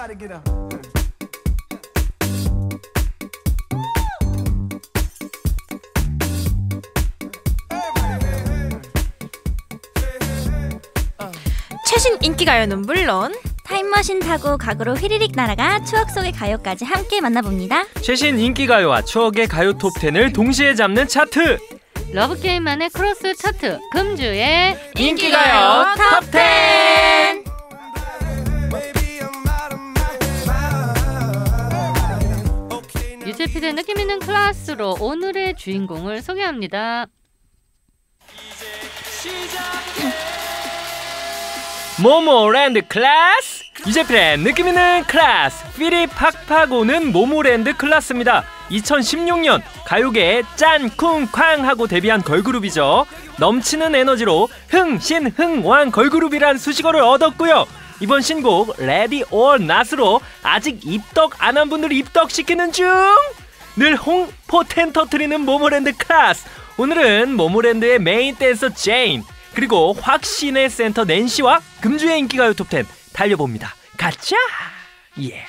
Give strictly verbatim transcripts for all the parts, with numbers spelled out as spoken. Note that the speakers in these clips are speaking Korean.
Everybody get up. 최신 인기가요는 물론 타임머신 타고 과거로 휘리릭 날아가 추억 속의 가요까지 함께 만나봅니다. 최신 인기가요와 추억의 가요 톱텐을 동시에 잡는 차트, 러브게임만의 크로스 차트, 금주의 인기가요 톱텐. 유재피의 느낌있는 클래스로 오늘의 주인공을 소개합니다. 모모랜드 클래스! 유재필의 느낌있는 클래스! 필이 팍팍 오는 모모랜드 클래스입니다. 이천십육 년 가요계에 짠, 쿵, 쾅 하고 데뷔한 걸그룹이죠. 넘치는 에너지로 흥신흥왕 걸그룹이란 수식어를 얻었고요. 이번 신곡 Ready or Not으로 아직 입덕 안 한 분들 입덕시키는 중! 늘 홍포텐 터트리는 모모랜드 클래스! 오늘은 모모랜드의 메인 댄서 제인, 그리고 확신의 센터 낸시와 금주의 인기가요 톱텐 달려봅니다. 가자! 예.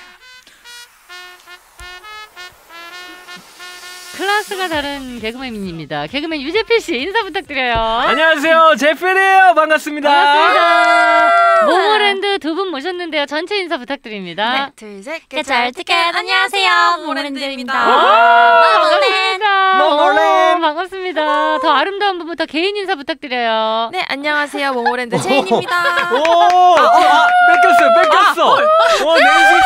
클래스가 다른 개그맨입니다. 개그맨 유재필 씨 인사 부탁드려요. 안녕하세요, 제필이에요. 반갑습니다. 반갑습니다. 모모랜드 두 분 모셨는데요. 전체 인사 부탁드립니다. 네, 둘, 셋, 깨잘 티켓. 안녕하세요, 모모랜드입니다. 반갑습니다. 모모랜드. 반갑습니다. 더 아름다운 분부터 개인 인사 부탁드려요. 네, 안녕하세요, 모모랜드 제인입니다. 오, 아, 뺏겼어요, 뺏겼어. 오,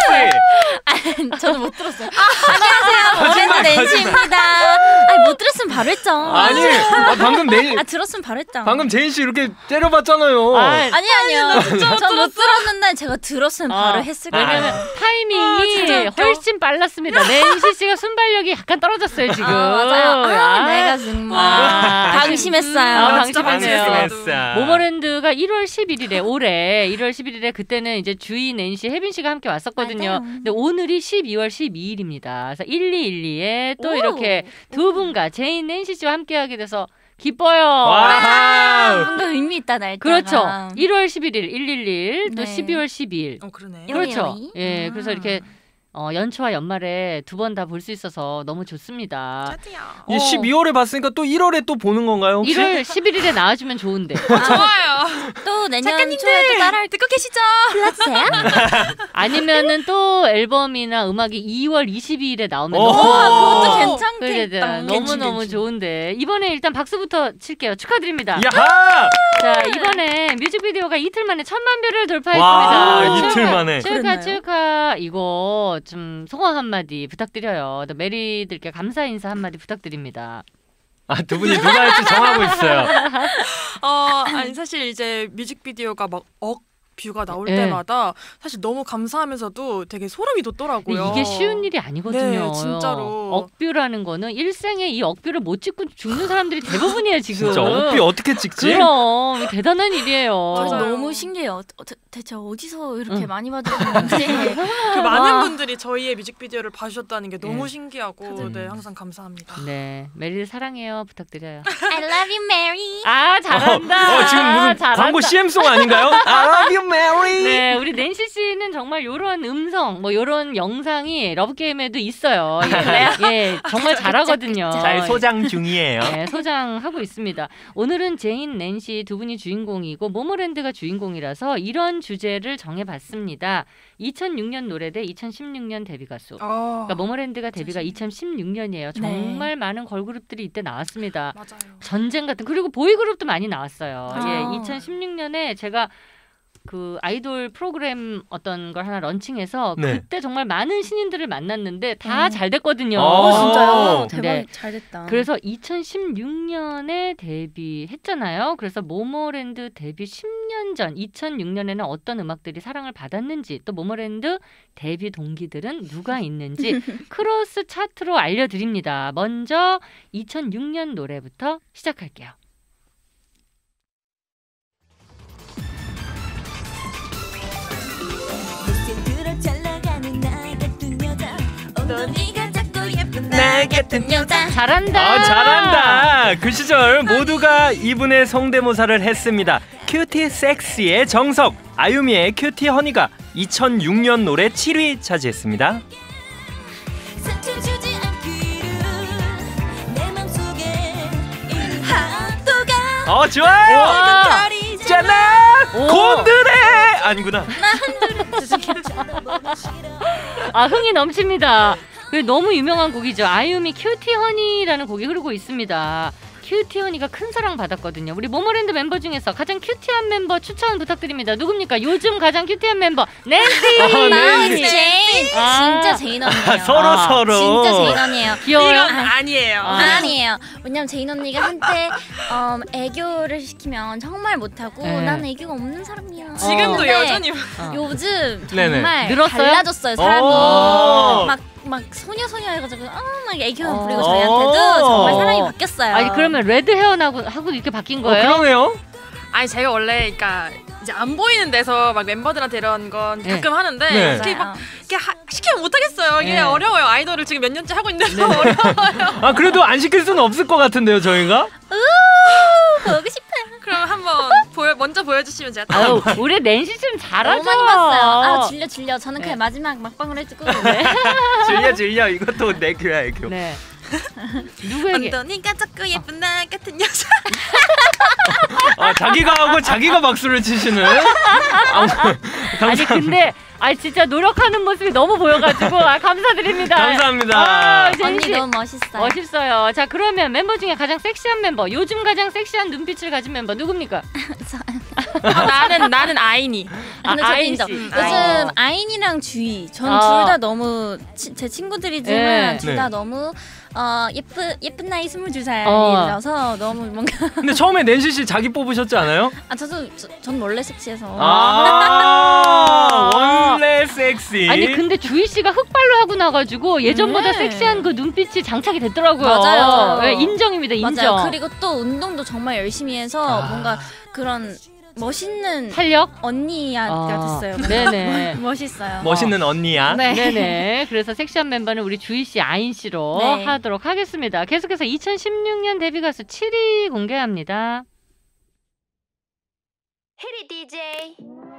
낸시 씨. 저는 못 들었어요. 안녕하세요, 모모랜드 낸시입니다. 아니, 못 들었으면 바로 했죠. 아니, 아, 방금 내, 아, 들었으면 바로 했죠. 방금 제인 씨 이렇게 때려봤잖아요. 아, 아니 아니요. 전 못 들었는데 제가 들었으면 아, 바로 했을 왜냐면 거예요. 타이밍이 아, 훨씬 빨랐습니다. 낸시 씨가 순발력이 약간 떨어졌어요 지금. 아, 맞아요. 아, 아, 내가 정말 아, 방심했어요. 아, 방심했어요. 방심했어요. 모모랜드가 일월 십일일에 올해 일월 십일일에 그때는 이제 주희, 낸시, 혜빈 씨가 함께 왔었거든요. 맞아요. 근데 오늘이 십이월 십이일입니다. 그래서 일이일이에 또 오. 이렇게 두 분과 제인, 낸시 씨와 함께하게 돼서 기뻐요. 와우. 뭔가 의미 있다 날짜가. 그렇죠. 일월 십일일 일일일 또 네. 십이월 십이일. 어 그러네. 그렇죠. 요리. 예, 아. 그래서 이렇게 어, 연초와 연말에 두 번 다 볼 수 있어서 너무 좋습니다. 이 어. 십이월에 봤으니까 또 일월에 또 보는 건가요, 혹시? 일월 십일일에 나와주면 좋은데. 좋아요. 또 내년 작가님들 초에 또 따라할 듣고 계시죠? 플러스야? 아니면은 또 앨범이나 음악이 이월 이십이일에 나오면 오. 너무 와, 그것도 그래, 괜찮겠다. 너무 너무 좋은데 이번에 일단 박수부터 칠게요. 축하드립니다. 야하! 자, 이번에 뮤직비디오가 이틀 만에 천만 뷰를 돌파했습니다. 와, 이틀 축하, 만에. 축하 그랬나요? 축하. 이거 좀 소감 한마디 부탁드려요. 또 메리들께 감사 인사 한마디 부탁드립니다. 아, 두 분이 누가 할지 정하고 있어요. 어 아니 사실 이제 뮤직비디오가 막 억 뷰가 나올 네. 때마다 사실 너무 감사하면서도 되게 소름이 돋더라고요. 이게 쉬운 일이 아니거든요. 네, 진짜로. 억뷰라는 거는 일생에 이 억뷰를 못 찍고 죽는 사람들이 대부분이에요 지금. 진짜 억비 어떻게 찍지? 그럼 대단한 일이에요. 저 맞아요. 너무 신기해요. 어, 대, 대체 어디서 이렇게 응. 많이 봐주셨는지. 그 많은 분들이 저희의 뮤직비디오를 봐주셨다는 게 너무 네. 신기하고 네 항상 감사합니다. 네, 메리를 사랑해요 부탁드려요. I love you, Mary. 아 잘한다. 어, 지금 무슨 잘한다. 광고 씨엠송 아닌가요? I love you, Mary. 네, 우리 낸시 씨는 정말 이런 음성, 뭐 이런 영상이 러브게임에도 있어요. 예, 예, 정말 잘하거든요. 잘 소장 중이에요. 네, 소장하고 있습니다. 오늘은 제인, 낸시 두 분이 주인공이고 모모랜드가 주인공이라서 이런 주제를 정해봤습니다. 이천육 년 노래 대 이천십육 년 데뷔 가수. 어, 그러니까 모모랜드가 데뷔가 이천십육 년이에요. 네. 정말 많은 걸그룹들이 이때 나왔습니다. 맞아요. 전쟁 같은, 그리고 보이그룹도 많이 나왔어요. 아. 예, 이천십육 년에 제가 그 아이돌 프로그램 어떤 걸 하나 런칭해서 네. 그때 정말 많은 신인들을 만났는데 다 음. 잘 됐거든요. 어, 진짜요? 대박, 네. 잘 됐다. 그래서 이천십육 년에 데뷔했잖아요. 그래서 모모랜드 데뷔 십 년 전 이천육 년에는 어떤 음악들이 사랑을 받았는지, 또 모모랜드 데뷔 동기들은 누가 있는지 크로스 차트로 알려드립니다. 먼저 이천육 년 노래부터 시작할게요. 잘 나가는 나 같은 여자. 너 네가 자꾸 예쁜 나 나 같은 여자. 잘한다. 아, 잘한다. 그 시절 모두가 이분의 성대모사를 했습니다. 큐티 섹시의 정석, 아유미의 큐티 허니가 이천육 년 노래 칠 위 차지했습니다. 어, 좋아요. 잖아. 곤드레 아니구나. 아, 흥이 넘칩니다. 너무 유명한 곡이죠. 아유미 큐티 허니라는 곡이 흐르고 있습니다. 큐티 허니가 큰 사랑 받았거든요. 우리 모모랜드 멤버 중에서 가장 큐티한 멤버 추천 부탁드립니다. 누굽니까? 요즘 가장 큐티한 멤버 낸시. 어, 나 낸시. 제인. 아. 진짜 제인 언니예요. 서로 아, 서로. 진짜 제인 언니예요. 귀여워요. 이건 아니에요. 아. 아니에요. 왜냐면 제인 언니가 한때 음, 애교를 시키면 정말 못하고 네. 난 애교가 없는 사람이야. 지금도 근데 여전히 어. 요즘 네네. 정말 늘었어요? 달라졌어요. 사람이 오. 막, 막 소녀 소녀 해가지고 아, 막 애교만 어. 부리고 저희한테도 정말 오. 사람이 바뀌었어요. 아니 그러면 레드 헤어나고 하고 이렇게 바뀐 어, 거예요? 그러네요. 아니 제가 원래 그러니까 이제 안 보이는 데서 막 멤버들한테 이런 건 네. 가끔 하는데 네. 이렇게 맞아요. 막 이렇게 하, 시키면 못 하겠어요. 이게 네. 어려워요. 아이돌을 지금 몇 년째 하고 있는데 네. 어려워요. 아, 그래도 안 시킬 수는 없을 것 같은데요, 저희가? 보고 싶어요. 그럼 한번 보여 먼저 보여주시면 제가 다 아유, 우리 낸시 좀 잘하죠. 너무 많이 봤어요. 아 질려 질려. 저는 그냥 네. 마지막 막방을 해주고 질려 질려. 이것도 내 교야, 애교. 네. 누구에게? 언더니가 자꾸 예쁜 나 같은 여자. 아, 자기가 하고 자기가 박수를 치시는. 아, 아니 감사합니다. 근데 아 진짜 노력하는 모습이 너무 보여가지고 아, 감사드립니다. 감사합니다. 아, 제인 언니 씨. 너무 멋있어요. 멋있어요. 자 그러면 멤버 중에 가장 섹시한 멤버, 요즘 가장 섹시한 눈빛을 가진 멤버 누굽니까? 아, 나는 나는 아이니. 아, 근데 아, 저도 아인 인정. 씨. 요즘 어. 아인이랑 주희 전 아. 둘 다 너무 치, 제 친구들이지만 네. 둘 다 네. 너무 어, 예쁜 예쁜 나이 스물두 살이라서 너무 뭔가 근데 처음에 낸시 씨 자기 뽑으셨지 않아요? 아 저도 저, 전 원래 섹시해서 아, 원래 섹시. 아니 근데 주희 씨가 흑발로 하고 나가지고 예전보다 네. 섹시한 그 눈빛이 장착이 됐더라고요. 맞아요. 네, 인정입니다. 인정. 맞아요. 그리고 또 운동도 정말 열심히 해서 뭔가 그런 멋있는 탄력? 언니가 아, 됐어요. 네네. 멋있어요. 멋있는 언니야. 네. 네네. 그래서 섹시한 멤버는 우리 주희 씨, 아인 씨로 네. 하도록 하겠습니다. 계속해서 이천십육 년 데뷔 가수 칠 위 공개합니다. Hit it, 디제이.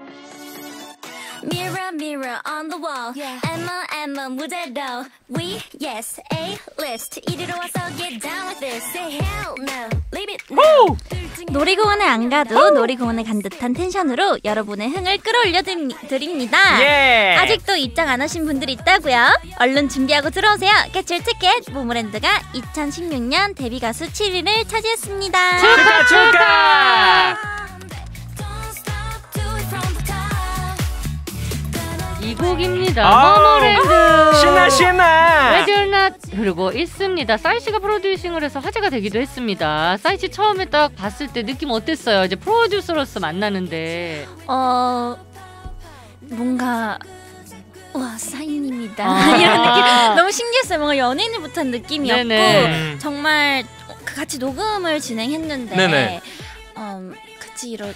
Mirror, mirror on the wall. Emma, Emma, 무대도. We, yes, A-list. 이리로 와서 get down with this. Say hell no, leave it now. 놀이공원에 안 가도 놀이공원에 간 듯한 텐션으로 여러분의 흥을 끌어올려 드립니다. 예. 아직도 입장 안 하신 분들이 있다고요? 얼른 준비하고 들어오세요. 개출 티켓. 모모랜드가 이천십육 년 데뷔 가수 칠 위를 차지했습니다. 축하 축하. 이 곡입니다. 아우, 모모랜드. 신나 신나. Ready or Not 그리고 있습니다. 싸이 씨가 프로듀싱을 해서 화제가 되기도 했습니다. 싸이 씨 처음에 딱 봤을 때 느낌 어땠어요? 이제 프로듀서로서 만나는데. 어 뭔가 와 사인입니다 아. 이런 느낌 너무 신기했어요. 뭔가 연예인을 못한 느낌이었고 네네. 정말 그 같이 녹음을 진행했는데 네네. 음, 같이 이런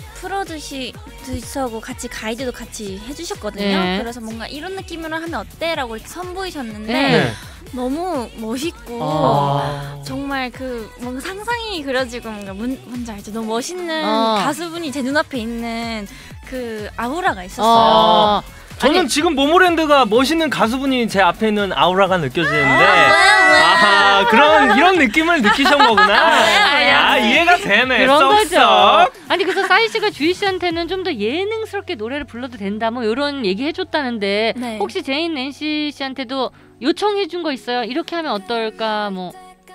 프로듀서고 같이 가이드도 같이 해주셨거든요. 네. 그래서 뭔가 이런 느낌으로 하면 어때라고 이렇게 선보이셨는데 네. 너무 멋있고 아. 정말 그 뭔가 상상이 그려지고 뭔가 뭔, 뭔지 알죠? 너무 멋있는 어. 가수분이 제 눈앞에 있는 그 아우라가 있었어요. 어. 저는 아니, 지금 모모랜드가 멋있는 가수분이 제 앞에 있는 아우라가 느껴지는데 아, 아, 그런 이런 느낌을 느끼신 거구나. 네, 아, 이해가 되네. 그런 쏙쏙. 거죠. 아니 그래서 싸이 씨가 주희 씨한테는 좀 더 예능스럽게 노래를 불러도 된다 뭐 이런 얘기 해줬다는데 네. 혹시 제인 낸시 씨한테도 요청해준 거 있어요? 이렇게 하면 어떨까 뭐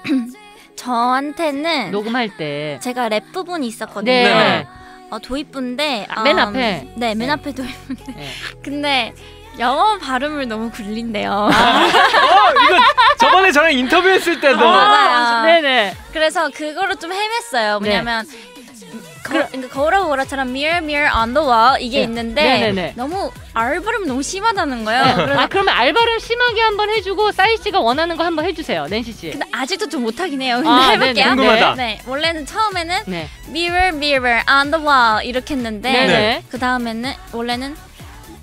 저한테는 녹음할 때. 제가 랩 부분이 있었거든요. 네. 어, 도입부인데 아, 맨 음, 앞에? 네, 맨 네. 앞에 도입부인데 네. 근데 영어 발음을 너무 굴린대요. 어, 이거 저번에 저랑 인터뷰했을 때도 맞아요. 네네. 그래서 그거를 좀 헤맸어요. 네. 왜냐면 거, 그러니까 거울하고 거울처럼 mirror mirror on the wall 이게 네. 있는데 네네네. 너무 R 발음이 너무 심하다는 거예요. 그래서 아 그러면 알바를 심하게 한번 해주고 싸이 씨가 원하는 거 한번 해주세요, 낸시 씨. 근데 아직도 좀 못하긴 해요. 근데 아, 해볼게요. 네네. 궁금하다. 네, 원래는 처음에는 네. mirror mirror on the wall 이렇게 했는데 네네. 그 다음에는 원래는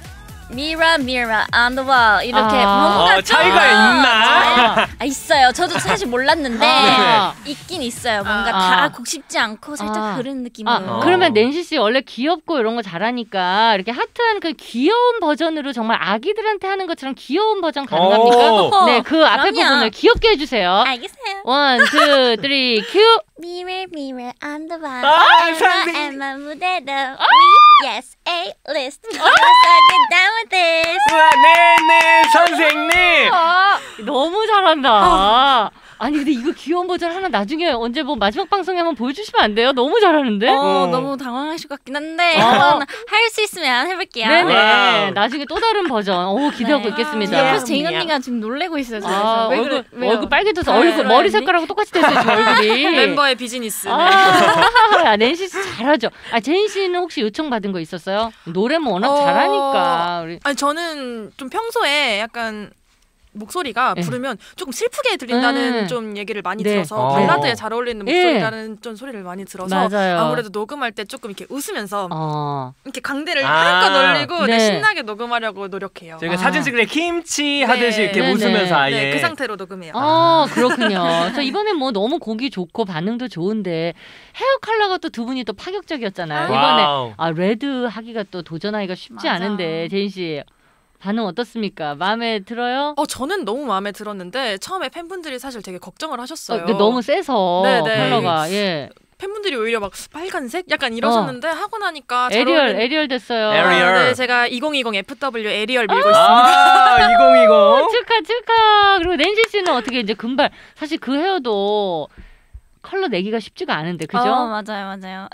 Mirror, mirror on the wall 이렇게 아. 뭔가 어, 차이가 있나? 아, 있어요. 저도 사실 몰랐는데 아. 있긴 있어요. 뭔가 아. 다 곡 씹지 않고 살짝 아. 그런 느낌으로. 아, 어. 그러면 낸시 씨 원래 귀엽고 이런 거 잘하니까 이렇게 하트한 그 귀여운 버전으로 정말 아기들한테 하는 것처럼 귀여운 버전 가능합니까? 오. 네, 그 앞에 그럼요. 부분을 귀엽게 해주세요. 알겠어요. 원, 투, 쓰리, 큐. Mirror, mirror on the wall. 아, Emma, 선생님. Emma 무대로. We, yes, A-list. So get down with this. 우와, 네네 선생님. 아, 너무 잘한다. 아니 근데 이거 귀여운 버전 하나 나중에 언제 뭐 마지막 방송에 한번 보여주시면 안 돼요? 너무 잘하는데? 어, 어. 너무 당황하실 것 같긴 한데 어. 한번 할 수 있으면 해볼게요. 네네. 와우. 나중에 또 다른 버전. 오 기대하고 네. 있겠습니다. 옆에서 제인 언니가 지금 놀래고 있어요. 저에서. 아, 왜 얼굴 그래? 왜요? 얼굴 빨개져서 아, 얼굴 그래요, 머리 언니? 색깔하고 똑같이 됐어요. 저 얼굴이. 멤버의 비즈니스. 아, 낸시 씨 잘하죠. 아 제인 씨는 혹시 요청 받은 거 있었어요? 노래 뭐 워낙 어, 잘하니까. 우리. 아니 저는 좀 평소에 약간 목소리가 네. 부르면 조금 슬프게 들린다는 음. 좀 얘기를 많이 네. 들어서 어. 발라드에 잘 어울리는 예. 목소리라는 좀 소리를 많이 들어서 맞아요. 아무래도 녹음할 때 조금 이렇게 웃으면서 어. 이렇게 강대를 아. 한껏 올리고 네. 네, 신나게 녹음하려고 노력해요. 저희가 아. 사진 찍을 때 김치 하듯이 네. 이렇게 네네. 웃으면서 아예. 네, 그 상태로 녹음해요. 어, 그렇군요. 저 이번에 뭐 너무 곡이 좋고 반응도 좋은데 헤어 컬러가 또 두 분이 또 파격적이었잖아요. 이번에 와우. 아 레드 하기가 또 도전하기가 쉽지 맞아. 않은데 제인 씨 반응 어떻습니까? 마음에 들어요? 어 저는 너무 마음에 들었는데 처음에 팬분들이 사실 되게 걱정을 하셨어요. 어, 근데 너무 세서 네네. 컬러가 예 팬분들이 오히려 막 빨간색 약간 이러셨는데 하고 나니까 잘 에리얼 어울리는- 에리얼 됐어요. 에리얼. 아, 네, 제가 이천이십 에프더블유 에리얼 밀고 있습니다. 아, 이천이십. 축하 축하. 그리고 낸시 씨는 어떻게 이제 금발 사실 그 헤어도 컬러 내기가 쉽지가 않은데 그죠? 어, 맞아요, 맞아요.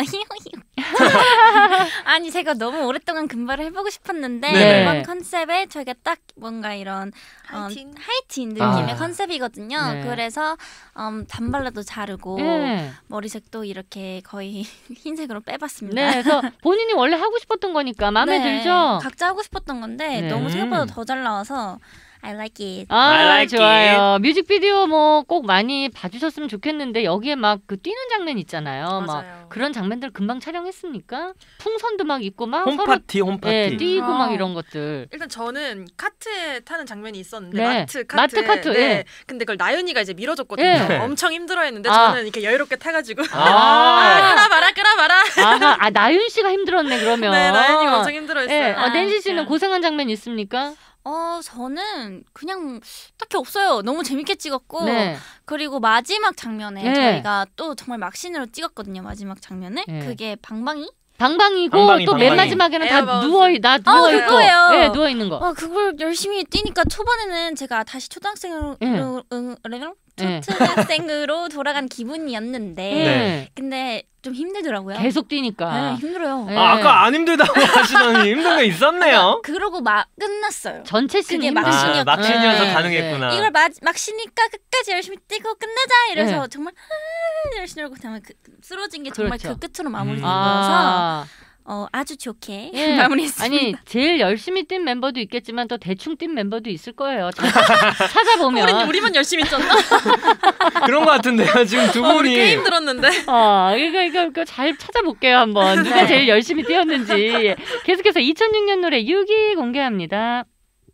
아니 제가 너무 오랫동안 금발을 해보고 싶었는데 네네. 이번 컨셉에 저희가 딱 뭔가 이런 어, 하이틴. 하이틴 느낌의 아. 컨셉이거든요. 네. 그래서 음, 단발라도 자르고 예. 머리색도 이렇게 거의 흰색으로 빼봤습니다. 네, 그래서 본인이 원래 하고 싶었던 거니까 마음에 네, 들죠? 각자 하고 싶었던 건데 네. 너무 생각보다 음. 더 잘 나와서 I like it. 아, I like 좋아요. 뮤직비디오 뭐 꼭 많이 봐주셨으면 좋겠는데 여기에 막 그 뛰는 장면 있잖아요. 막 맞아요. 그런 장면들 금방 촬영했습니까? 풍선도 막 있고 막 서로 홈파티 홈파티. 예, 뛰고 아. 막 이런 것들. 일단 저는 카트에 타는 장면이 있었는데 네. 마트 카트. 마트 카트, 네. 예. 근데 그걸 나연이가 이제 밀어줬거든요. 예. 엄청 힘들어했는데 아. 저는 이렇게 여유롭게 타가지고 아. 아, 끌어봐라 끌어봐라. 아하, 아 나윤 씨가 힘들었네 그러면. 네 나연이가 엄청 힘들어했어요. 예, 어, 아, 낸시 씨는 진짜. 고생한 장면 있습니까? 어 저는 그냥 딱히 없어요. 너무 재밌게 찍었고 네. 그리고 마지막 장면에 네. 저희가 또 정말 막신으로 찍었거든요. 마지막 장면을 네. 그게 방방이? 방방이고 방방이, 또 맨 방방이. 마지막에는 다 에어바운스. 누워 나 누워 있고, 그거예요. 예, 누워 있는 거. 어 그걸 열심히 뛰니까 초반에는 제가 다시 초등학생으로 네. 응, 응, 네. 초등학생으로 돌아간 기분이었는데 네. 근데 좀 힘들더라고요. 계속 뛰니까. 네, 힘들어요. 네. 아, 아까 안 힘들다고 하시더니 힘든 거 있었네요. 그러고 막 끝났어요. 전체 씬이 그게 힘들죠. 아, 막신이었구나. 막신이어서 네. 가능했구나. 이걸 막, 막 쉬니까 끝까지 열심히 뛰고 끝내자 이래서 네. 정말 아, 열심히 하고 그다음에 그, 쓰러진 게 정말 그렇죠. 그 끝으로 마무리된 음. 거여서 아, 어, 아주 좋게 예. 마무리했습니다. 아니 제일 열심히 뛴 멤버도 있겠지만 또 대충 뛴 멤버도 있을 거예요. 자- 찾아보면. 우리 우리만 열심히 쪘나? 그런 거 같은데요. 지금 두 어, 우리 분이. 꽤 힘들었는데. 어, 이거 이거 이거 잘 찾아볼게요 한번 누가 제일 열심히 뛰었는지. 계속해서 이천육 년 노래 육 위 공개합니다.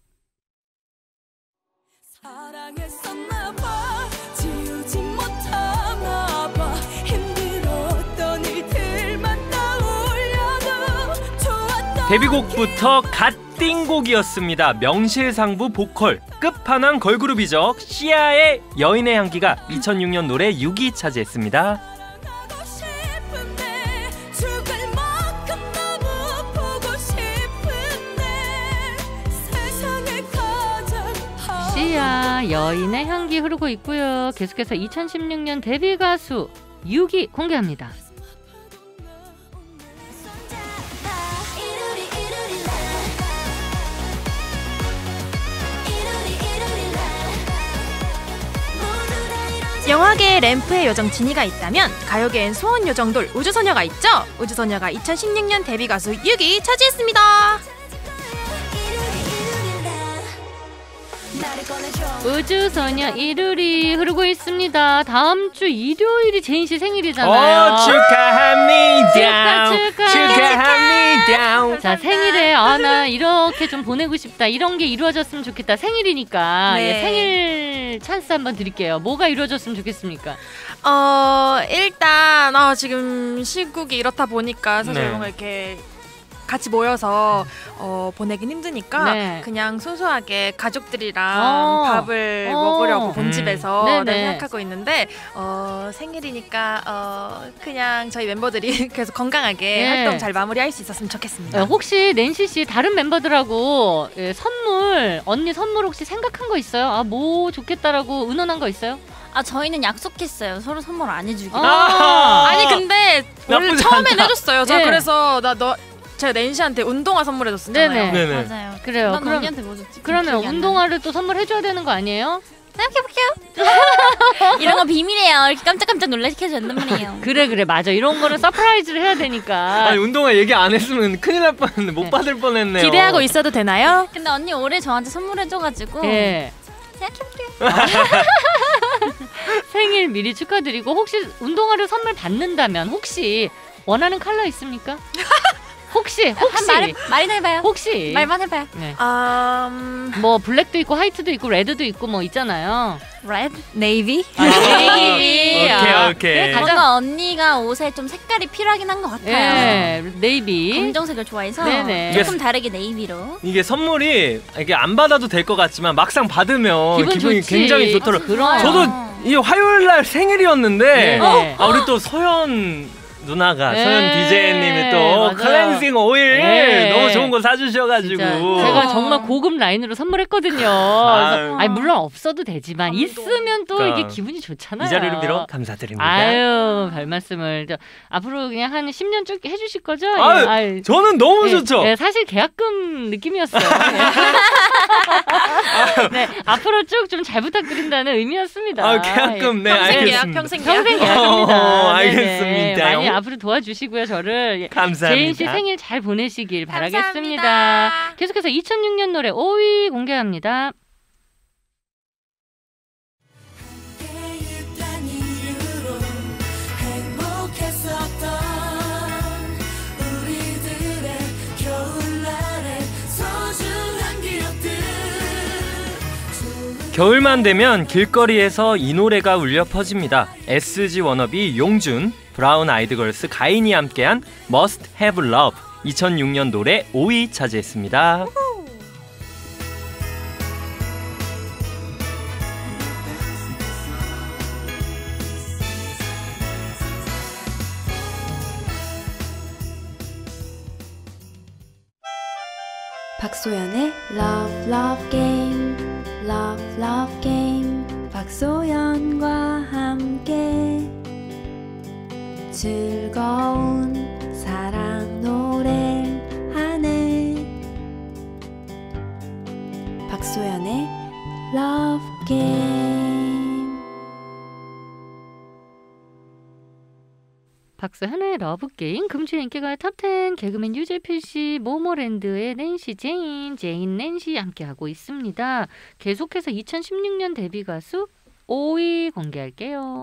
사랑했었나 봐 지우지 못하나 봐 힘들었던 일들만 떠올려도 좋았던 데뷔곡부터 갓 띵 곡이었습니다. 명실상부 보컬 끝판왕 걸그룹이죠. 시아의 여인의 향기가 이천육 년 노래 육 위 차지했습니다. 가고 싶은데 죽을 만큼 너무 보고 싶은데 세상에 가장 시아 여인의 향기 흐르고 있고요. 계속해서 이천십육 년 데뷔 가수 육 위 공개합니다. 영화계에 램프의 요정 지니가 있다면 가요계엔 소원 요정돌 우주소녀가 있죠. 우주소녀가 이천십육 년 데뷔 가수 육 위 차지했습니다. 나를 우주소녀 일요일이 흐르고 있습니다. 다음 주 일요일이 제인 씨 생일이잖아요. 어, 축하합니다. 축하, 축하. 축하합니다. 자, 생일에 아 나 이렇게 좀 보내고 싶다. 이런 게 이루어졌으면 좋겠다. 생일이니까 네. 예, 생일 찬스 한번 드릴게요. 뭐가 이루어졌으면 좋겠습니까? 어 일단 어, 지금 시국이 이렇다 보니까 사실 네. 뭔가 이렇게 같이 모여서 어, 보내긴 힘드니까 네. 그냥 소소하게 가족들이랑 어. 밥을 어. 먹으려고 음. 본집에서 네네. 네, 생각하고 있는데 어, 생일이니까 어, 그냥 저희 멤버들이 계속 건강하게 네. 활동 잘 마무리할 수 있었으면 좋겠습니다. 어, 혹시 낸시 씨 다른 멤버들하고 예, 선물 언니 선물 혹시 생각한 거 있어요? 아 뭐 좋겠다라고 의논한 거 있어요? 아 저희는 약속했어요. 서로 선물 안 해주기. 아. 아니 근데 원래 나쁘지 처음엔 않다. 해줬어요. 저 네. 그래서 나 너 제가 낸시한테 운동화 선물해줬었잖아요. 네네. 네네. 맞아요. 그래요. 난 그럼- 언니한테 뭐 줬지? 그러면 기억이 안 운동화를 또 선물해줘야 되는 거 아니에요? 나요. 생각해볼게요. 이런 건 비밀이에요. 이렇게 깜짝깜짝 놀라시켜 준단 말이에요. 그래 그래 맞아. 이런 거는 서프라이즈를 해야 되니까. 아니 운동화 얘기 안 했으면 큰일 날 뻔했네. 못 네. 받을 뻔했네요. 기대하고 있어도 되나요? 근데 언니 올해 저한테 선물해줘가지고 예. 생각해볼게요. 생일 미리 축하드리고 혹시 운동화를 선물 받는다면 혹시 원하는 컬러 있습니까? 혹시 혹시 한 말, 말이나 해봐요. 혹시 말만 해봐요. 네. 아, 음, 뭐 블랙도 있고 화이트도 있고 레드도 있고 뭐 있잖아요. Red, navy. 아, 네이비. 오케이, 아, 오케이. 그래, 가장 뭔가 언니가 옷에 좀 색깔이 필요하긴 한 것 같아요. 예, 네이비. 검정색을 좋아해서 네네. 조금 다르게 네이비로. 이게 선물이 이게 안 받아도 될 것 같지만 막상 받으면 기분 기분이 좋지. 굉장히 좋더라고요. 그럼. 저도 이 화요일 날 생일이었는데 네네. 아, 우리 또 소연 누나가 네, 소연 디제이님이 또 맞아요. 클렌징 오일 네. 너무 좋은 거 사주셔가지고 진짜 제가 정말 고급 라인으로 선물했거든요. 그래서 아니 물론 없어도 되지만 감동. 있으면 또 그러니까 이게 기분이 좋잖아요. 이 자리를 빌어 감사드립니다. 아유 별 말씀을. 저, 앞으로 그냥 한 십 년 쭉 해주실 거죠? 아유, 예, 아유. 저는 너무 예, 좋죠. 예, 사실 계약금 느낌이었어요. 네, 앞으로 쭉 좀 잘 부탁드린다는 의미였습니다. 아, 계약금 네 평생 계약, 알겠습니다. 평생 계약. 평생 계약입니다. 어, 네네. 알겠습니다. 많이 앞으로 도와주시고요, 저를. 예. 감사합니다. 제인 씨 생일 잘 보내시길 바라겠습니다. 감사합니다. 계속해서 이천육 년 노래 오 위 공개합니다. 있단 이유로 행복했었던 우리들의 겨울날의 소중한 기억들. 겨울만 되면 길거리에서 이 노래가 울려 퍼집니다. 에스지 워너비 용준, 브라운 아이드 걸스 가인이 함께한 Must Have Love 이천육 년 노래 오 위 차지했습니다. 박소연의 Love Love Game Love Love Game 박소연과 함께 즐거운 사랑 노래하네 박소연의 Love Game 박소현의 러브게임 금주의 인기가요 탑텐 개그맨 유재필 씨 모모랜드의 낸시 제인 제인 낸시 함께하고 있습니다. 계속해서 이천십육 년 데뷔 가수 오 위 공개할게요.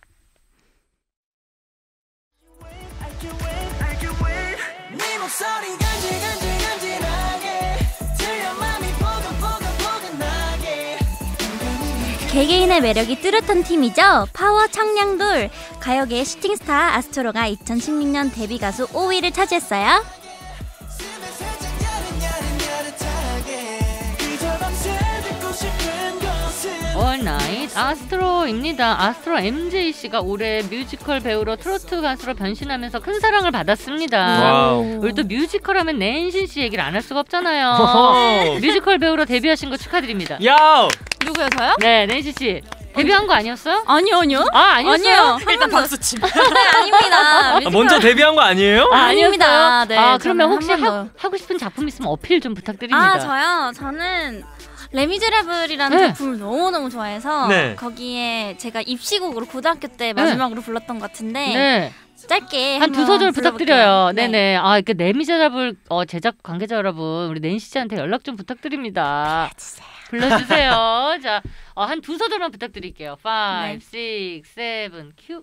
네 목소리 간질간질간질하게 들려 맘이 보근보근보근하게. 개개인의 매력이 뚜렷한 팀이죠. 파워 청량돌 가요계의 슈팅스타 아스트로가 이천십육 년 데뷔 가수 오 위를 차지했어요. 숨을 살짝 야릇야릇야릇하게 그저 밤새 듣고 싶은 것은 All Night 아스트로입니다. 아스트로 엠제이 씨가 올해 뮤지컬 배우로 트로트 가수로 변신하면서 큰 사랑을 받았습니다. 와우. 우리 또 뮤지컬 하면 낸신 씨 얘기를 안 할 수가 없잖아요. 호호. 뮤지컬 배우로 데뷔하신 거 축하드립니다. 야우! 누구요, 저요? 네, 낸신 씨 데뷔한 거 아니었어요? 아니요, 아니요. 아, 아니었어요? 일단 박수침. 네, 아닙니다. 아, 먼저 데뷔한 거 아니에요? 아, 아닙니다. 아니었어요? 네, 아, 그러면 저는 혹시 한 번도. 하, 하고 싶은 작품 있으면 어필 좀 부탁드립니다. 아, 저요? 저는 레미제라블이라는 네. 작품을 너무너무 좋아해서 네. 거기에 제가 입시곡으로 고등학교 때 마지막으로 불렀던 것 같은데 네. 짧게 한 두 한번 소절 부탁드려요. 네. 네네. 아, 그 레미제라블 어, 제작 관계자 여러분, 우리 낸시 씨한테 연락 좀 부탁드립니다. 불러주세요. 자, 어, 한 두 소절만 부탁드릴게요. five, six, seven, 큐.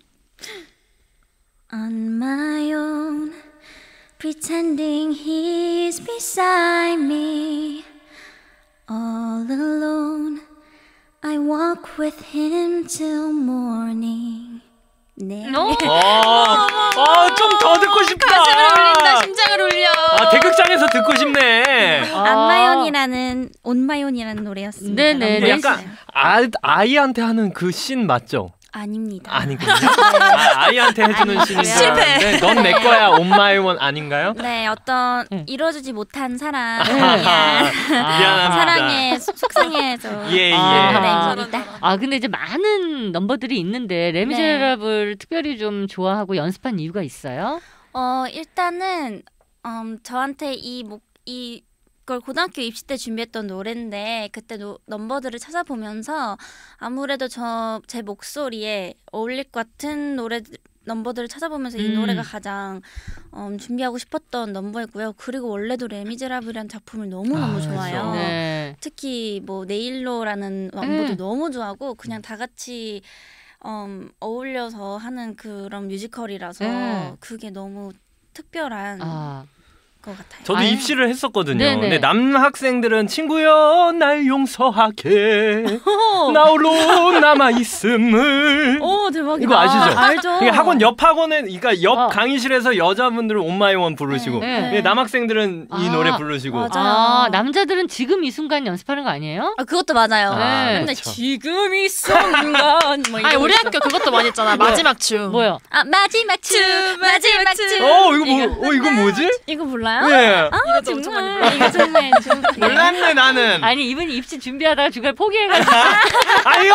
On my own, pretending he's beside me. All alone, I walk with him till morning. 네. 어, 어, 좀 더 듣고 싶다. 가슴을 울린다, 심장을 울려. 아, 대극장에서 듣고 싶네. 아. 안마연이라는 온마연이라는 노래였습니다. 네네. 뭐 너무 약간 멋있어요. 아, 아이한테 하는 그 씬 맞죠? 아닙니다. 아니군요. 아, 아이한테 해주는 씬인 줄 알았는데 넌 내 거야 온 마이 원 아닌가요? 네, 어떤 네. 이루어지지 못한 사랑, 아, 미안. 미안합니다. 사랑에 속- 속상해서 예, 예. 아. 노래입니다. 아, 근데 이제 많은 넘버들이 있는데 레미제라블 특별히 좀 좋아하고 연습한 이유가 있어요? 어, 일단은 음, 저한테 이 목, 이걸 고등학교 입시 때 준비했던 노래인데 그때 노, 넘버들을 찾아보면서 아무래도 저 제 목소리에 어울릴 것 같은 노래 넘버들을 찾아보면서 이 음. 노래가 가장 음, 준비하고 싶었던 넘버이고요. 그리고 원래도 레미제라블이라는 작품을 너무너무 아, 좋아해요. 그렇죠. 네. 특히 뭐 네일로라는 넘버도 음. 너무 좋아하고 그냥 다 같이 음, 어울려서 하는 그런 뮤지컬이라서 음. 그게 너무 특별한 아, 것 같아요. 저도 아유. 입시를 했었거든요. 네네. 근데 남학생들은 친구여 날 용서하게 나 홀로 남아 있음을 오 대박이다. 이거 아시죠? 알죠. 이게 학원 옆 학원에 그러니까 옆 어. 강의실에서 여자분들은 온마이원 부르시고 네. 근데 남학생들은 이 아. 노래 부르시고 맞아. 아, 남자들은 지금 이 순간 연습하는 거 아니에요? 아 그것도 맞아요. 아, 네. 근데 그렇죠. 지금 이 순간 뭐 아니 이러고 우리 있어. 학교 그것도 많이 했잖아. 마지막 춤. 뭐요? 아 마지막 춤 마지막 춤. 어 이거 뭐, 어 이거 뭐지? 이거 몰라요? 예. 아 이것도 엄청 많이 정말 이거 정말 좀 몰랐네 나는. 아니, 이분이 입시 준비하다가 중간에 포기해가지고. 아유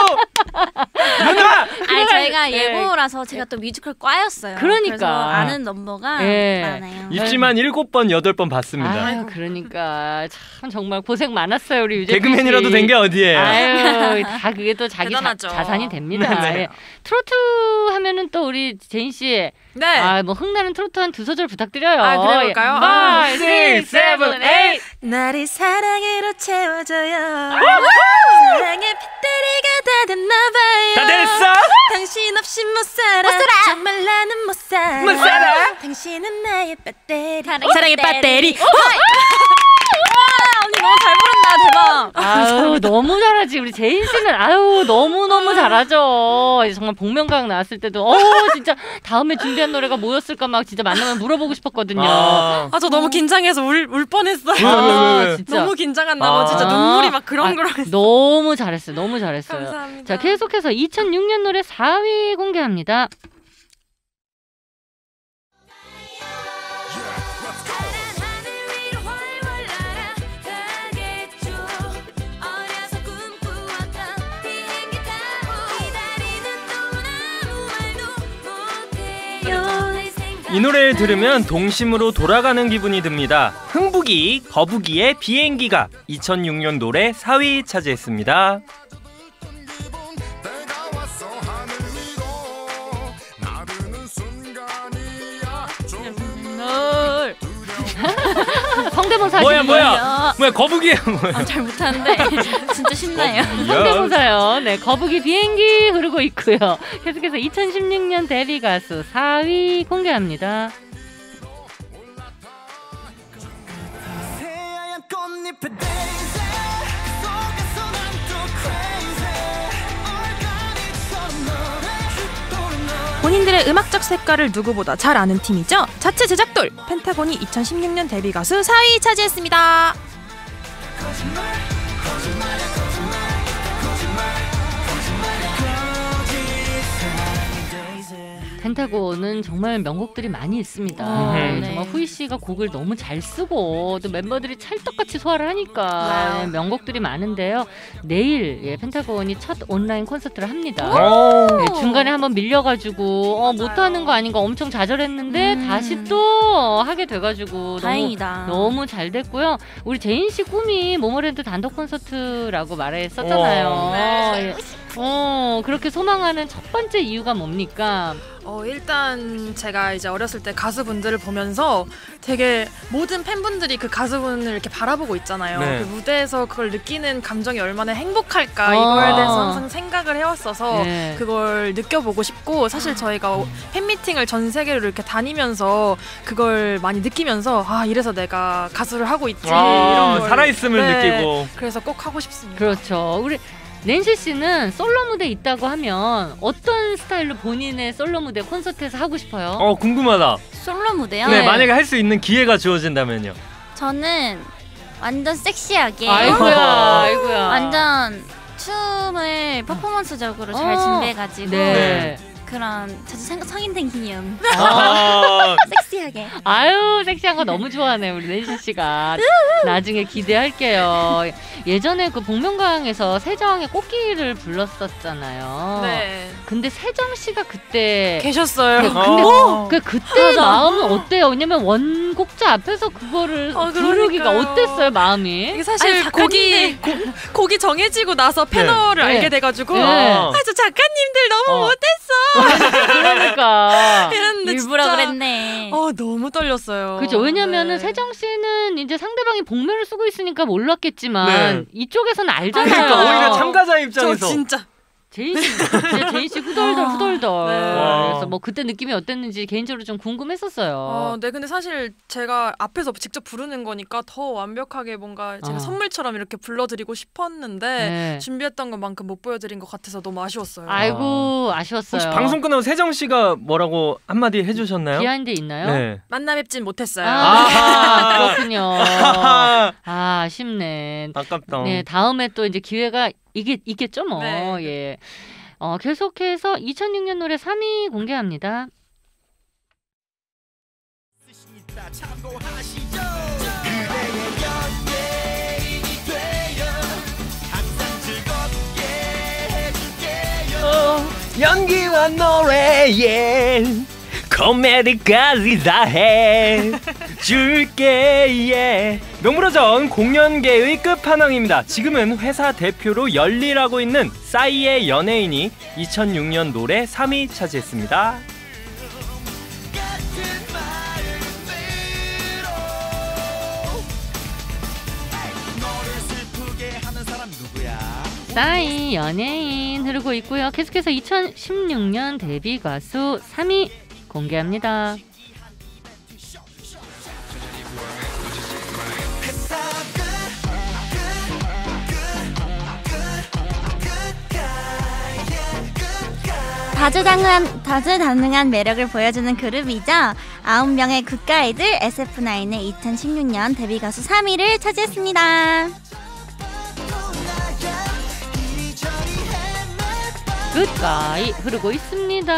누나. 아니 저희가 네. 예고라서 제가 또 뮤지컬 과였어요. 그러니까. 그래서 아는 넘버가 네. 많아요. 입시만 일곱 번 여덟 번 봤습니다. 아유, 그러니까 참 정말 고생 많았어요 우리 유재 개그맨이라도 된 게 어디예요? 아유, 다 그게 또 자기 자, 대단하죠. 자산이 됩니다. 네네. 예. 트로트 하면은 또 우리 제인 씨, 네. 아, 뭐 흥나는 트로트 한 두 소절 부탁드려요. 아, 그래볼까요? 아, six, seven, eight. 나를 사랑으로 채워줘요. 사랑의 배터리가 다 됐나봐요. 다 됐어? 당신 없이 못 살아. 정말 나는 못 살아. 못 살아? 당신은 나의 배터리. 사랑의 배터리. 언니 너무 잘 부른다. 대박. 아유, 너무 잘하지. 우리 제인 씨는 아유, 너무너무 잘하죠. 이제 정말 복면가왕 나왔을 때도 어, 진짜 다음에 준비한 노래가 뭐였을까 막 진짜 만나면 물어보고 싶었거든요. 아, 아 저 너무 긴장해서 울, 울 뻔했어요. 왜, 왜, 왜, 왜? 진짜. 너무 긴장한 나머 진짜 아. 눈물이 막 아, 그렁그렁했어요. 너무 잘했어요. 너무 잘했어요. 감사합니다. 자, 계속해서 이천육 년 노래 사 위 공개합니다. 이 노래를 들으면 동심으로 돌아가는 기분이 듭니다. 흥부기 거북이의 비행기가 이천육 년 노래 사 위 차지했습니다. 성대모사 뭐야 하시는 뭐야 거예요? 뭐야 거북이야 뭐야? 아, 잘 못하는데 진짜 신나요. 성대모사요. 네, 거북이 비행기 흐르고 있고요. 계속해서 이천십육 년 데뷔 가수 사 위 공개합니다. 새하얀 꽃잎의 daisy 속에서 난 또 crazy 얼간이처럼 너를 떠오르는 너 본인들의 음악적 색깔을 누구보다 잘 아는 팀이죠. 자체 제작돌 펜타곤이 이천십육 년 데뷔 가수 사 위 차지했습니다. 거짓말 거짓말이야 거짓말 거짓말 거짓말이야 거짓말이 daisy 펜타곤은 정말 명곡들이 많이 있습니다. 어, 네, 네. 정말 후이 씨가 곡을 너무 잘 쓰고 또 멤버들이 찰떡같이 소화를 하니까 네, 명곡들이 많은데요. 내일 예, 펜타곤이 첫 온라인 콘서트를 합니다. 오. 네, 중간에 한번 밀려가지고 어, 못하는 거 아닌가 엄청 좌절했는데 음. 다시 또 하게 돼가지고 다행이다. 너무, 너무 잘 됐고요. 우리 제인 씨 꿈이 모모랜드 단독 콘서트라고 말했었잖아요. 어. 예. 어, 그렇게 소망하는 첫 번째 이유가 뭡니까? 어, 일단 제가 이제 어렸을 때 가수분들을 보면서 되게 모든 팬분들이 그 가수분을 이렇게 바라보고 있잖아요. 네. 그 무대에서 그걸 느끼는 감정이 얼마나 행복할까 어. 이거에 대해서 항상 생각을 해왔어서 네. 그걸 느껴보고 싶고 사실 저희가 팬미팅을 전 세계로 이렇게 다니면서 그걸 많이 느끼면서 아 이래서 내가 가수를 하고 있지 아, 이런 걸 살아있음을 네, 느끼고. 그래서 꼭 하고 싶습니다. 그렇죠. 우리 낸시 씨는 솔로 무대 있다고 하면 어떤 스타일로 본인의 솔로 무대 콘서트에서 하고 싶어요? 어 궁금하다. 솔로 무대요? 네, 네. 만약에 할 수 있는 기회가 주어진다면요. 저는 완전 섹시하게 아이고야, 아이고야. 완전 춤을 퍼포먼스적으로 잘 어. 준비해가지고 네. 그런 저도 생- 성인된 기념 아, 섹시하게. 아유, 섹시한 거 너무 좋아하네 우리 낸시 씨가. 나중에 기대할게요. 예전에 그 복면가왕에서 세정의 꽃길을 불렀었잖아요. 네. 근데 세정 씨가 그때 계셨어요. 근데 어. 그 그때 마음은 어때요? 왜냐면 원곡자 앞에서 그거를 어, 부르기가 그러니까요. 어땠어요, 마음이? 이게 사실 아니, 곡이 고, 곡이 정해지고 나서 패널을 네. 알게 돼가지고 네. 아, 저 작가님들 너무 어. 못했어 그러니까. 이랬는데 일부러 진짜 그랬네. 어 너무 떨렸어요. 그죠. 왜냐면은 네. 세정 씨는 이제 상대방이 복면을 쓰고 있으니까 몰랐겠지만 네. 이쪽에서는 알잖아요. 그러니까 오히려 참가자 저 입장에서 진짜 제인 씨, 진짜 제인 씨 후덜덜 후덜덜. 네. 그래서 뭐 그때 느낌이 어땠는지 개인적으로 좀 궁금했었어요. 어, 네 근데 사실 제가 앞에서 직접 부르는 거니까 더 완벽하게 뭔가 제가 어. 선물처럼 이렇게 불러드리고 싶었는데 네. 준비했던 것만큼 못 보여드린 것 같아서 너무 아쉬웠어요. 아이고 아쉬웠어요. 혹시 방송 끝나고 세정 씨가 뭐라고 한마디 해주셨나요? 비하인드 있나요? 네. 만나 뵙진 못했어요. 아, 그렇군요. 아, 아쉽네. 아깝다. 네, 다음에 또 이제 기회가 이게 있겠죠, 뭐. 네. 예. 어, 계속해서 이천육 년 노래 삼 위 공개합니다. 연기와 노래에 코미디까지 다 해줄게. 예. 명불허전 공연계의 끝판왕입니다. 지금은 회사 대표로 열일하고 있는 싸이의 연예인이 이천육 년 노래 삼 위 차지했습니다. 싸이 연예인 흐르고 있고요. 계속해서 이천십육 년 데뷔 가수 삼 위 공개합니다. 다재다능한, 다재다능한 매력을 보여주는 그룹이죠. 아홉 명의 굿가이들 에스에프나인의 이천십육 년 데뷔 가수 삼 위를 차지했습니다. 굿가이 흐르고 있습니다.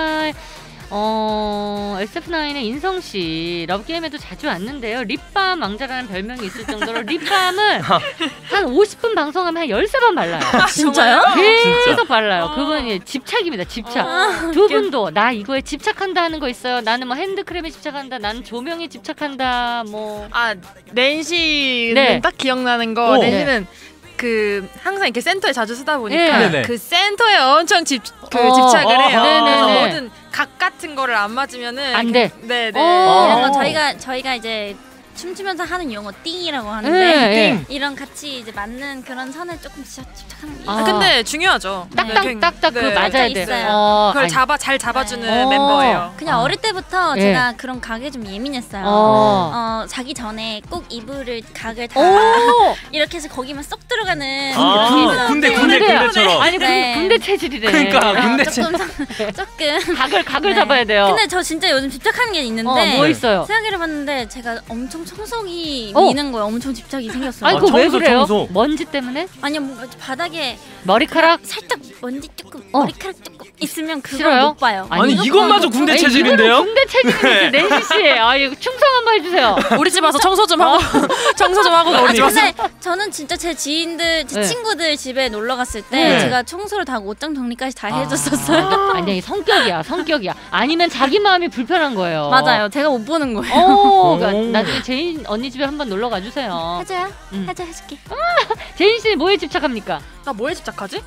어, 에스에프나인의 인성 씨 러브게임에도 자주 왔는데요. 립밤 왕자라는 별명이 있을 정도로 립밤을 한 오십 분 방송하면 한 열세 번 발라요. 진짜요? 계속 발라요. 그분이 집착입니다. 집착. 두 분도 나 이거에 집착한다 하는 거 있어요. 나는 뭐 핸드크림에 집착한다. 나는 조명에 집착한다. 뭐 아 낸시는 네. 딱 기억나는 거. 오. 낸시는 그 항상 이렇게 센터에 자주 쓰다 보니까 네. 네네. 그 센터에 엄청 집, 그 어. 집착을 어. 해요. 네네네. 그래서 모든 각 같은 거를 안 맞으면은 안 돼. 그- 네네. 어. 그래서 저희가 저희가 이제 춤추면서 하는 용어 띵이라고 하는데 네. 이런 같이 이제 맞는 그런 선에 조금 진짜 집착하는 게 아. 있어요. 아, 근데 중요하죠. 딱딱 네. 딱딱 그 네. 맞아야 돼. 있어요. 어, 그걸 아니, 잡아 잘 잡아주는 네. 어. 멤버예요. 그냥 어. 어릴 때부터 예. 제가 그런 각에 좀 예민했어요. 어. 어, 자기 전에 꼭 이불을 각을 다 오! 이렇게 해서 거기만 쏙 들어가는 아, 그런 게 군대 있었는데 군대 군대야. 군대처럼. 아니 군- 네. 군대 체질이래. 그러니까 어, 군대 조금 조금 각을 각을 네. 잡아야 돼요. 근데 저 진짜 요즘 집착하는 게 있는데 어, 뭐 네. 있어요? 생각해봤는데 제가 엄청 청소기 어. 미는 거에 엄청 집착이 생겼어요. 아니 그거 왜 청소, 그래요? 청소. 먼지 때문에? 아니요 뭔가 바닥에 머리카락? 살짝 먼지 조금 어. 머리카락 조금 있으면 그걸 싫어요? 못 봐요. 아니, 아니 이것도 이것마저 못 군대 아니, 체질인데요? 이거는 군대 체질인데 낸시 씨. 아 이거 충성 한번 해주세요. 우리 집 와서 청소 좀 하고 청소 좀 하고 우리 아니 집 와서. 근데 저는 진짜 제 지인들, 제 네. 친구들 집에 놀러 갔을 때 네. 제가 청소를 다 하고 옷장 정리까지 다 해줬었어요. 아니 성격이야 성격이야. 아니면 자기 마음이 불편한 거예요. 맞아요. 제가 못 보는 거예요. 오, 그러니까 오. 나중에 제인 언니 집에 한번 놀러 가주세요. 해줘요? 음. 해줘 해줄게. 제인 씨는 뭐에 집착합니까? 나 뭐에 집착하지?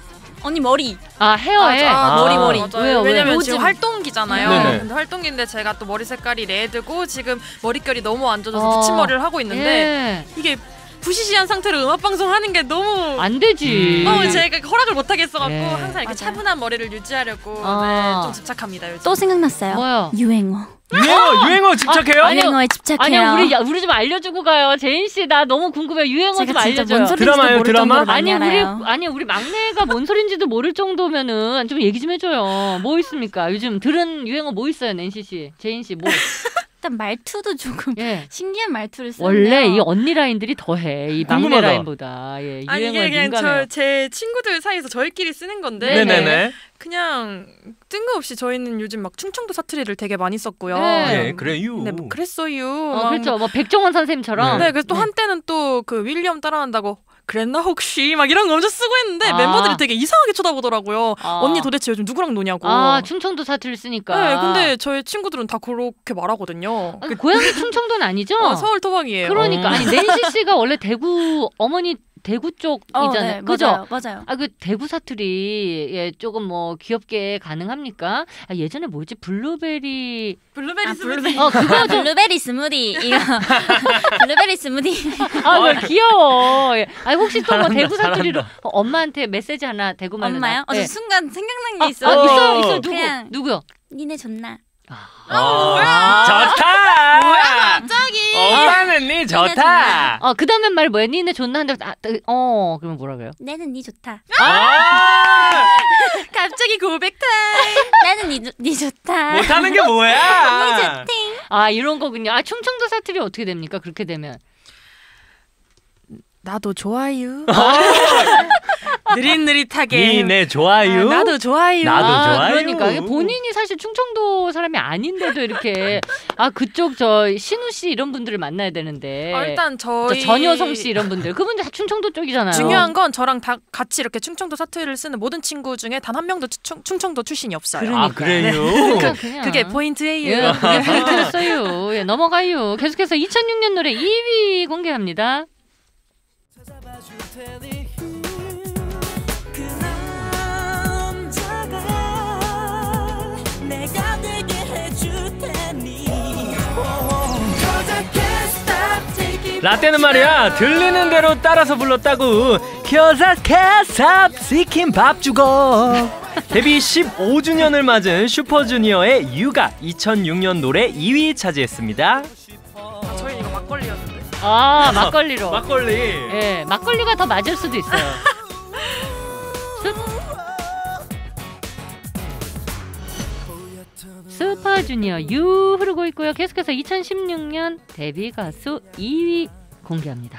언니 머리. 아 헤어에. 아, 아, 머리 머리. 맞아요. 왜요? 왜냐면 왜? 지금 활동기잖아요. 네네. 근데 활동기인데 제가 또 머리 색깔이 레드고 지금 머릿결이 너무 안 좋아져서 어. 붙임머리를 하고 있는데 예. 이게 부시시한 상태로 음악 방송 하는 게 너무 안 되지. 음. 어, 제가 허락을 못 하겠어갖고 예. 항상 이렇게 맞아요. 차분한 머리를 유지하려고 아. 네, 좀 집착합니다 요즘. 또 생각났어요. 뭐요? 유행어. 유행어 유행어 집착해요? 아니요. 유행어에 집착해요. 아니요, 우리 우리 좀 알려주고 가요. 제인 씨 나 너무 궁금해요. 유행어 좀 제가 진짜 알려줘요. 뭔 소리인지도 드라마요, 모를 드라마? 정도로 아니 많이 우리 알아요. 아니 우리 막내가 뭔 소린지도 모를 정도면은 좀 얘기 좀 해줘요. 뭐 있습니까? 요즘 들은 유행어 뭐 있어요, 낸시 씨, 제인 씨 뭐? 일단 말투도 조금 예. 신기한 말투를 쓰는데요. 원래 이 언니 라인들이 더해 이 막내 궁금하다. 라인보다. 예, 아니 유행어에 이게 그냥 민감해요. 저 제 친구들 사이에서 저희끼리 쓰는 건데 네네. 네네네. 그냥 뜬금없이 저희는 요즘 막 충청도 사투리를 되게 많이 썼고요. 네. 예, 그래요. 네, 뭐 그랬어요. 어, 막 그렇죠. 뭐 백종원 선생님처럼. 네, 그래서 또 한때는 또 그 윌리엄 따라한다고 그랬나 혹시 막 이런 거 엄청 쓰고 했는데 아. 멤버들이 되게 이상하게 쳐다보더라고요. 아. 언니 도대체 요즘 누구랑 노냐고. 아 충청도 사투리를 쓰니까. 네, 근데 저희 친구들은 다 그렇게 말하거든요. 아, 고향이 충청도는 아니죠? 어, 서울 토박이에요. 그러니까 어. 아니 낸시 씨가 원래 대구 어머니 대구 쪽이잖아요. 어, 네, 그죠? 맞아요. 맞아요. 아 그 대구 사투리 예 조금 뭐 귀엽게 가능합니까? 아, 예전에 뭐지 블루베리 블루베리 아, 스무디. 블루베리. 어 그거 아, 좀 블루베리 스무디 이거 블루베리 스무디. 아, 뭐 귀여워. 예. 아 혹시 또 뭐 잘한다, 대구 사투리로 잘한다. 어, 엄마한테 메시지 하나 대구 말로 엄마요? 나- 어, 저 예. 순간 생각난 아, 게 있어요. 아, 있어요, 있어요. 어. 누구? 그냥- 누구요? 니네 좋나? 아, 좋다. 뭐야 갑자기. 엄마는 니 좋다. 어 그다음에 말 뭐야? 니네 존나 한데 아, 어 그러면 뭐라 그래요? 나는 니 좋다. 아, 갑자기 고백 타임. 나는 니, 니 좋다. 못하는 게 뭐야? 아 이런 거군요. 아 충청도 사투리 어떻게 됩니까? 그렇게 되면 나도 좋아요. 느릿느릿하게. 니네 좋아요. 아, 나도 좋아요. 나도 아, 좋아요. 그러니까 이게 본인이 사실 충청도 사람이 아닌데도 이렇게 아 그쪽 저 신우 씨 이런 분들을 만나야 되는데 어, 일단 저희 저 전효성 씨 이런 분들 그분들 다 충청도 쪽이잖아요. 중요한 건 저랑 다 같이 이렇게 충청도 사투리를 쓰는 모든 친구 중에 단 한 명도 충, 충청도 출신이 없어요. 그러니까. 아 그래요. 그러니까 그냥 그게 포인트예요. 예, 그게 포인트였어요. 예, 넘어가요. 계속해서 이천육 년 노래 이 위 공개합니다. 찾아봐줄 테니 그 남자가 내가 되게 해줄 테니 Cause I can't stop taking 라떼는 말이야 들리는 대로 따라서 불렀다고. Cause I can't stop seeking 밥 주고. 데뷔 십오 주년을 맞은 슈퍼주니어의 유가 이천육 년 노래 이 위 차지했습니다. 아, 저희 이거 막걸리였는데. 아 막걸리로. 막걸리. 예, 막걸리가 더 맞을 수도 있어요. 스- 슈퍼주니어 유 흐르고 있고요. 계속해서 이천십육 년 데뷔 가수 이 위 공개합니다.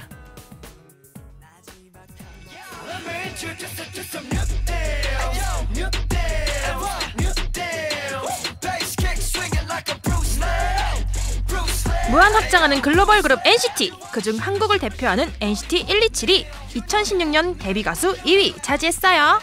무한 확장하는 글로벌 그룹 엔시티. 그중 한국을 대표하는 엔시티 일이칠이 이천십육 년 데뷔 가수 이 위 차지했어요.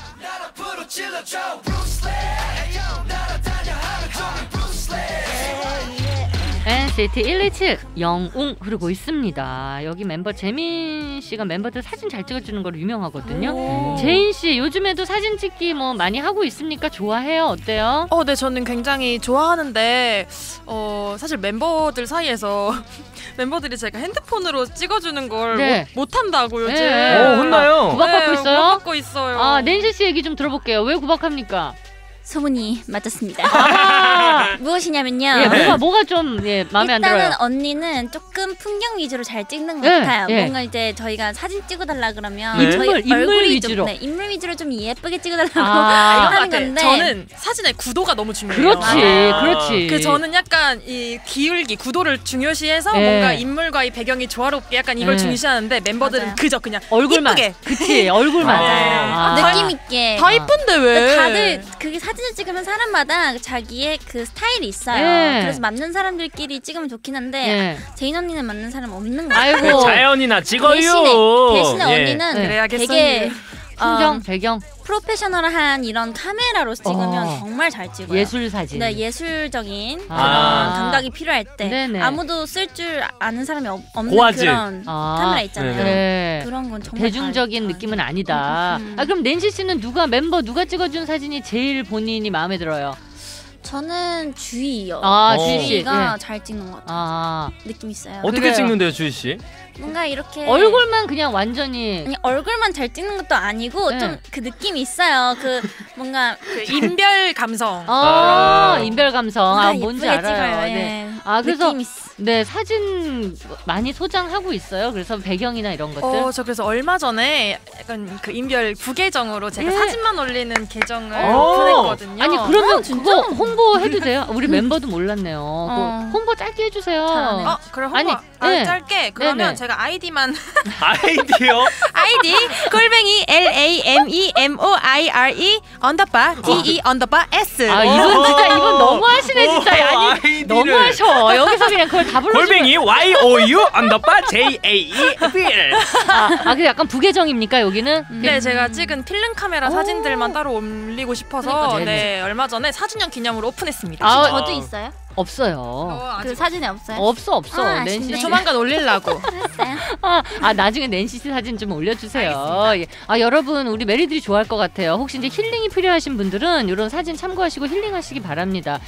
엔시티 일이칠 영웅 흐르고 있습니다. 여기 멤버 재민 씨가 멤버들 사진 잘 찍어주는 걸로 유명하거든요. 제인 씨 요즘에도 사진 찍기 뭐 많이 하고 있습니까? 좋아해요? 어때요? 어, 네, 저는 굉장히 좋아하는데 어, 사실 멤버들 사이에서 멤버들이 제가 핸드폰으로 찍어주는 걸 네. 못, 못한다고 요즘. 네. 오, 혼나요. 구박받고 네, 있어요? 구박받고 있어요. 아 낸시 씨 얘기 좀 들어볼게요. 왜 구박합니까? 소문이 맞았습니다. 아, 무엇이냐면요. 예, 뭐가 뭐가 좀 예, 마음에 안 들어요. 일단은 언니는 조금 풍경 위주로 잘 찍는 것 네, 같아요. 예. 뭔가 이제 저희가 사진 찍어달라 그러면 네. 저희 인물, 인물 얼굴이 위주로. 좀, 네, 인물 위주로 좀 예쁘게 찍어달라고 아, 하는 같아. 건데 저는 사진의 구도가 너무 중요해요. 그렇지, 아. 그렇지. 그 저는 약간 이 기울기 구도를 중요시해서 네. 뭔가 인물과의 배경이 조화롭게 약간 이걸 네. 중시하는데 멤버들은 맞아요. 그저 그냥 얼굴만, 이쁘게. 그치, 얼굴만. 맞아요. 아. 느낌 있게 다 이쁜데 왜? 다들 그게 사진을 찍으면 사람마다 자기의 그 스타일이 있어요. 예. 그래서 맞는 사람들끼리 찍으면 좋긴 한데 예. 제인 언니는 맞는 사람 없는 것 같아요. 아이고. 자연이나 찍어요. 대신에, 대신에 예. 언니는 네. 그래야겠어요. 되게 풍경, 어, 배경, 프로페셔널한 이런 카메라로 찍으면 어. 정말 잘 찍어요. 예술 사진. 네, 예술적인 그런 아. 감각이 필요할 때 네네. 아무도 쓸 줄 아는 사람이 없, 없는 고화질. 그런 아. 카메라 있잖아요. 네. 그런 건 정말 대중적인 잘- 느낌은 아니다. 음, 음. 아 그럼 낸시 씨는 누가 멤버 누가 찍어준 사진이 제일 본인이 마음에 들어요? 저는 주희요. 아 어. 주희 씨. 주희가 네. 잘 찍는 것 같아요. 아 느낌 있어요. 어떻게 그래요. 찍는데요, 주희 씨? 뭔가 이렇게 얼굴만 그냥 완전히 아니, 얼굴만 잘 찍는 것도 아니고 네. 좀 그 느낌이 있어요. 그 뭔가 그 인별 감성. 아, 아. 인별 감성. 아 뭔가 뭔지 예쁘게 알아요. 찍어요. 네. 예. 아 그래서 느낌 있어. 네 사진 많이 소장하고 있어요. 그래서 배경이나 이런 것들. 어, 저 그래서 얼마 전에 약간 그 인별 부계정으로 제가 네. 사진만 올리는 계정을 오. 오픈했거든요. 아니 그러면 아, 진짜? 그거 홍보해도 돼요? 우리 멤버도 몰랐네요. 어. 그거 홍보 짧게 해주세요. 잘하네. 어, 그럼 홍보 아니, 아, 네. 짧게 그러면 네네. 제가 아이디만 아이디어? 아이디 골뱅이 L A M E M O I R E 언더바 D E 언더바 S. 아 이건 진짜 이건 너무 하시네 진짜. 아니 아이디를. 너무 하셔. 여기서 그냥 그걸 다 불러주면. 골뱅이 Y O U 언더바 J A E 빌. 아, 아 근데 약간 부계정입니까 여기는? 네, 제가 찍은 필름 카메라 사진들만 따로 올리고 싶어서 그러니까, 네, 네네. 얼마 전에 사 주년 기념으로 오픈했습니다. 아, 저도 있어요? 없어요. 어, 그 아직 사진에 없어요? 없어 없어. 아, 낸시 아쉽네. 씨. 조만간 올리려고. 했어요? 아, 아 나중에 낸시 씨 사진 좀 올려주세요. 예. 아 여러분 우리 메리들이 좋아할 것 같아요. 혹시 이제 힐링이 필요하신 분들은 이런 사진 참고하시고 힐링하시기 바랍니다.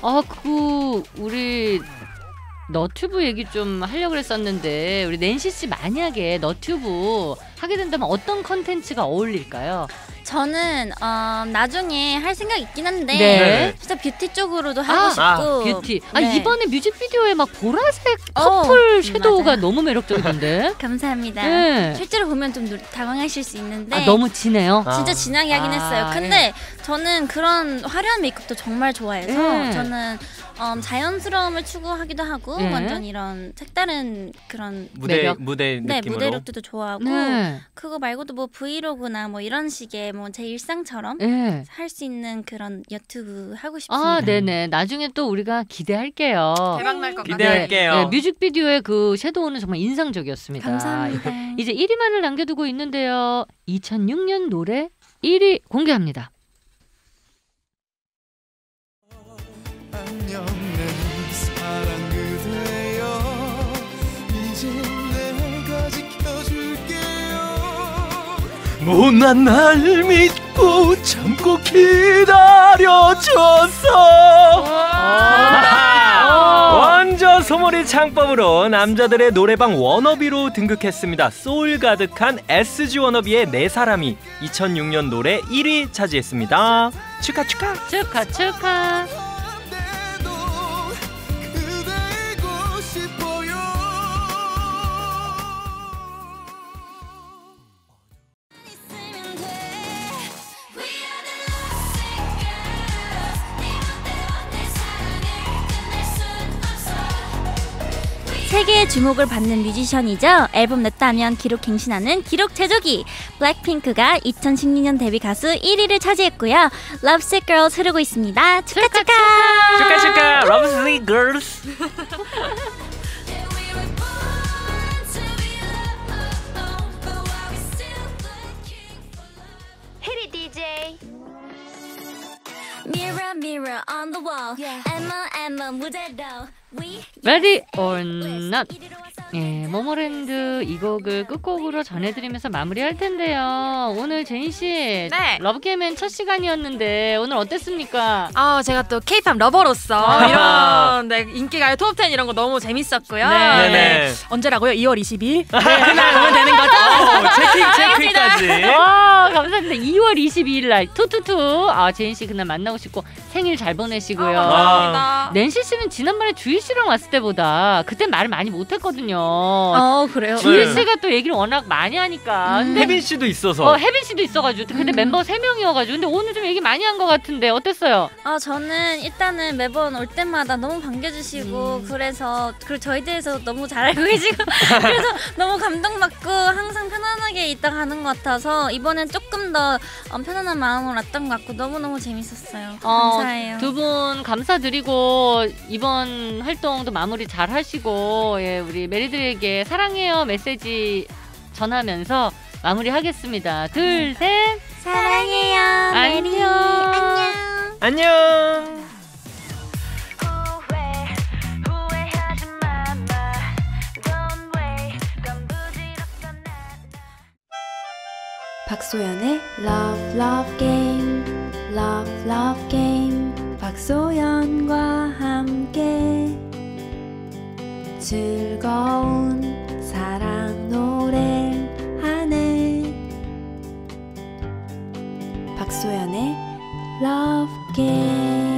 아그 우리 너튜브 얘기 좀 하려고 그랬었는데 우리 낸시 씨 만약에 너튜브 하게 된다면 어떤 컨텐츠가 어울릴까요? 저는 어, 나중에 할 생각 있긴 한데 네. 진짜 뷰티 쪽으로도 아, 하고 싶고 아, 뷰티. 아 네. 이번에 뮤직비디오에 막 보라색 어, 커플 음, 섀도우가 맞아요. 너무 매력적이던데. 감사합니다. 네. 실제로 보면 좀 노- 당황하실 수 있는데 아 너무 진해요. 아. 진짜 진하게 하긴 아, 했어요. 근데 저는 그런 화려한 메이크업도 정말 좋아해서 네. 저는 음, 자연스러움을 추구하기도 하고 네. 완전 이런 색다른 그런 무대 매력. 무대 네 느낌으로. 무대 룩도 좋아하고 네. 그거 말고도 뭐 브이로그나 뭐 이런 식의 뭐 제 일상처럼 네. 할 수 있는 그런 유튜브 하고 싶습니다. 아, 네네. 나중에 또 우리가 기대할게요. 대박 날 것 같아요. 기대할게요. 네, 뮤직비디오의 그 섀도우는 정말 인상적이었습니다. 감사합니다. 이제 일 위만을 남겨두고 있는데요. 이천육 년 노래 일 위 공개합니다. 안녕 내 사랑 그대여 이제 내가 지켜줄게요 못난 날 믿고 참고 기다려줬어 아하! 완전 소머리 창법으로 남자들의 노래방 워너비로 등극했습니다. 소울 가득한 에스지 워너비의 내 사람이 이천육 년 노래 일 위 차지했습니다. 축하 축하. 축하 축하. 그대고 싶어요 세계의 주목을 받는 뮤지션이죠. 앨범 냈다 하면 기록 갱신하는 기록 제조기. 블랙핑크가 이천십육 년 데뷔 가수 일 위를 차지했고요. Lovesick Girls 흐르고 있습니다. 축하 축하. 축하 축하. Lovely girls. Mirror mirror on the wall. Emma Emma 무대로. We Ready or not. 예, 모모랜드 이 곡을 끝곡으로 전해드리면서 마무리할 텐데요. 오늘 제인 씨, 네. 러브게임엔 첫 시간이었는데 오늘 어땠습니까? 아, 제가 또 케이팝 러버로서 이런 네, 인기가요 톱 텐 이런 거 너무 재밌었고요. 네. 네네. 언제라고요? 이월 이십일? 네, 그날 오면 되는 거죠? 체킹 체크까지. 와 감사합니다. 이월 이십이일 날 투투투. 아 제인 씨 그날 만나고 싶고 생일 잘 보내시고요. 아, 감사합니다. 낸시 씨는 지난번에 주희 씨랑 왔을 때보다 그때 말을 많이 못했거든요. 어 그래요. 주희 네. 씨가 또 얘기를 워낙 많이 하니까. 근데 혜빈 씨도 있어서. 어, 혜빈 씨도 있어가지고 근데 멤버 세 명이어가지고 근데 오늘 좀 얘기 많이 한 것 같은데 어땠어요? 아 저는 일단은 매번 올 때마다 너무 반겨주시고 그래서 그리고 저희 대해서 너무 잘 알고 계시고 그래서 너무 감동받고 항상 편안하게 있다 가는 것 같아서 이번엔 조금 더 어, 편안한 마음으로 왔던 것 같고 너무너무 재밌었어요. 감사해요. 두 분 감사드리고 이번 활동도 마무리 잘 하시고 예, 우리 메리들에게 사랑해요 메시지 전하면서 마무리하겠습니다. 둘, 셋. 사랑해요. 안녕. 안녕. 안녕. 박소연의 Love Love Game Love Love Game 박소연과 함께 즐거운 사랑 노래하네 박소연의 Love Game